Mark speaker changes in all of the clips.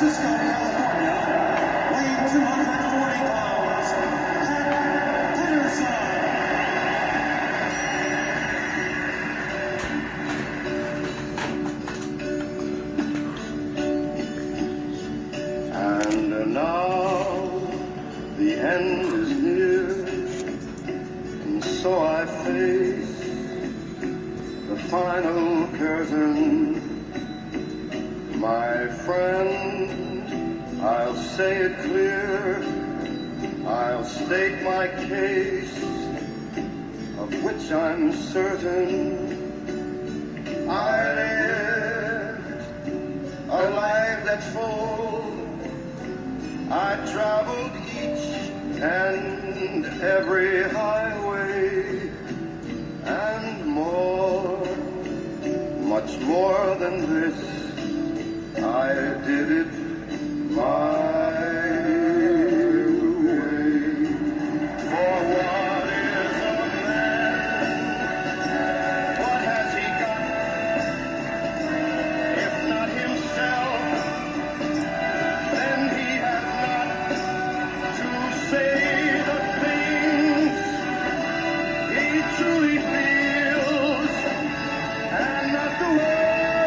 Speaker 1: Francisco, California, weighing 240 pounds, Pat Patterson. And now the end is near, and so I face the final curtain. My friend, I'll say it clear, I'll state my case, of which I'm certain. I lived a life that's full, I traveled each and every highway, and more, much more than this, I did it my way. For what is a man? What has he got? If not himself, then he has not to say the things he truly feels, and not the words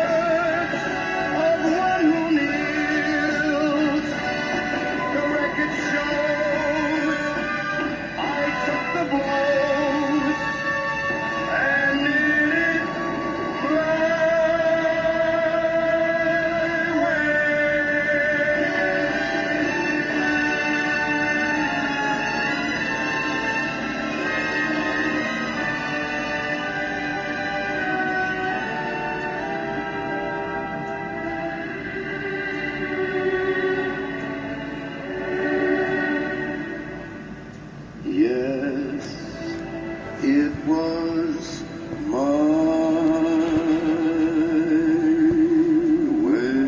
Speaker 1: it was my way.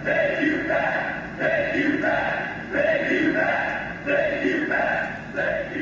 Speaker 1: Thank you.